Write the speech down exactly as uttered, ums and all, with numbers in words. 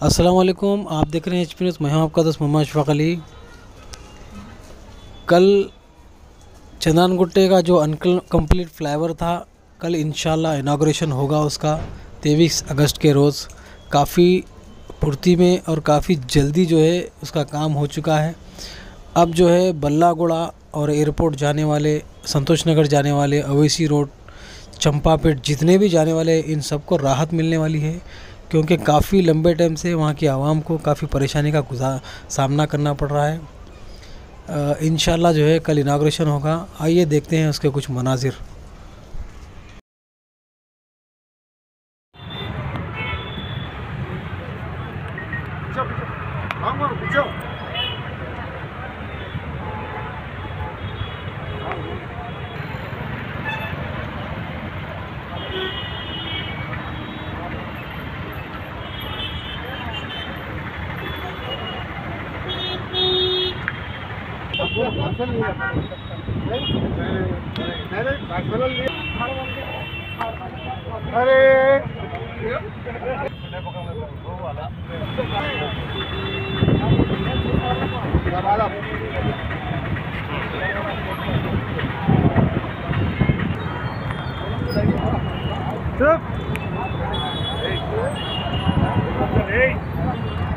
अस्सलाम वालेकुम। आप देख रहे हैं एच पी न्यूज़। मैं हूं आपका दोस्त मोहम्मद अशफाक अली। कल चंद्रान गुट्टे का जो अनकम्प्लीट फ्लाईओवर था, कल इंशाल्लाह इनाग्रेशन होगा उसका तेईस अगस्त के रोज़। काफ़ी फुर्ती में और काफ़ी जल्दी जो है उसका काम हो चुका है। अब जो है बल्लागुड़ा और एयरपोर्ट जाने वाले, संतोष नगर जाने वाले, अवैसी रोड, चंपापेट जितने भी जाने वाले, इन सबको राहत मिलने वाली है, क्योंकि काफ़ी लंबे टाइम से वहाँ की आवाम को काफ़ी परेशानी का गुजार सामना करना पड़ रहा है। इंशाल्लाह जो है कल इनाग्रेशन होगा। आइए देखते हैं उसके कुछ मनाजिर। Hey!